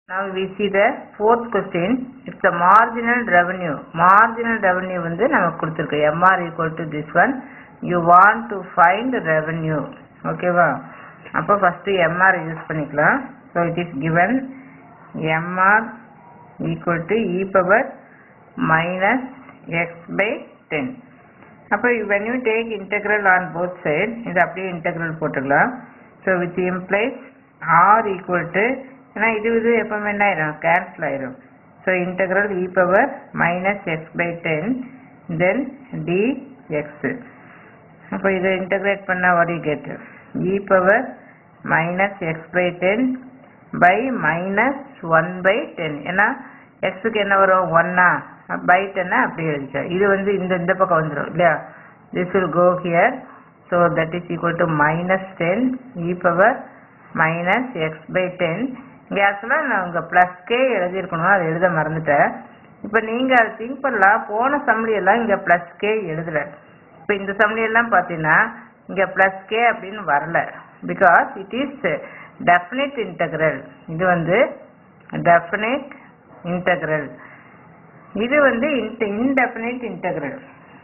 Now we see the fourth question. It's the marginal revenue. Marginal revenue வந்து நமக்கு கொடுத்திருக்கு. MR equal to this one. You want to find revenue. Okay வா? அப்போ first MR use பண்ணிக்கலாம். So it is given MR equal to e power minus x by 10. அப்போ when you take integral on both sides, இது அப்படியே integral போட்டுக்கலாம். So which implies R equal to ஏன்னா இது எப்பவுமே என்ன ஆயிரும் கேன்சல் ஆயிரும். So integral e power minus x by 10 then d x. அப்போ இதை இன்டெகிரேட் பண்ணால் what you get e power minus x by 10 by minus 1 by 10. ஏன்னா எக்ஸுக்கு என்ன வரும் 1 பை 10 அப்படி எழுதிச்சா. இது வந்து இந்த பக்கம் வந்துடும் இல்லையா. This will go here. So that is equal to minus 10 e power minus x by 10. இங்கே ஆக்சுவலாக நான் உங்கள் ப்ளஸ் கே எழுதியிருக்கணும், அதை எழுத மறந்துட்டேன். இப்போ நீங்கள் அதை திங்க் பண்ணலாம், போன சம்லியெல்லாம் இங்கே ப்ளஸ் கே எழுதலை. இப்போ இந்த சம்லியெல்லாம் பார்த்தீங்கன்னா இங்கே ப்ளஸ் கே அப்படின்னு வரல. Because it is definite integral. இது வந்து டெஃபினிட் இன்டெக்ரல். இது வந்து indefinite integral.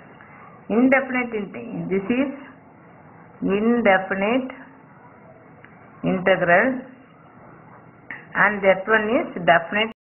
This is indefinite integral and that one is definite